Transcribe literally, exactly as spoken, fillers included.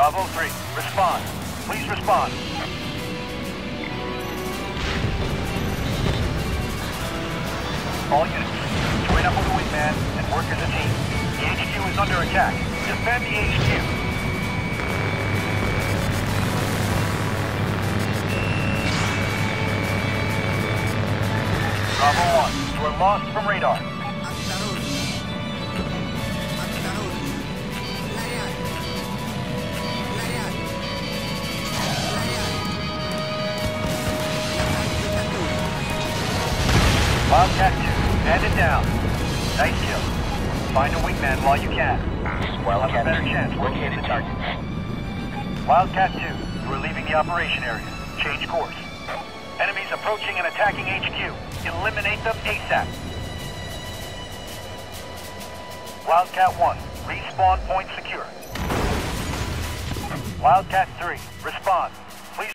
Bravo three, respond. Please respond. All units, join up with the wingman and work as a team. The H Q is under attack. Defend the H Q. Bravo one, you are lost from radar. Wildcat two, banded down. Nice kill. Find a wingman while you can. Wildcat Have a better two, chance working located the target. Wildcat two, you are leaving the operation area. Change course. Enemies approaching and attacking H Q. Eliminate them ASAP. Wildcat one, respawn point secure. Wildcat three, respond.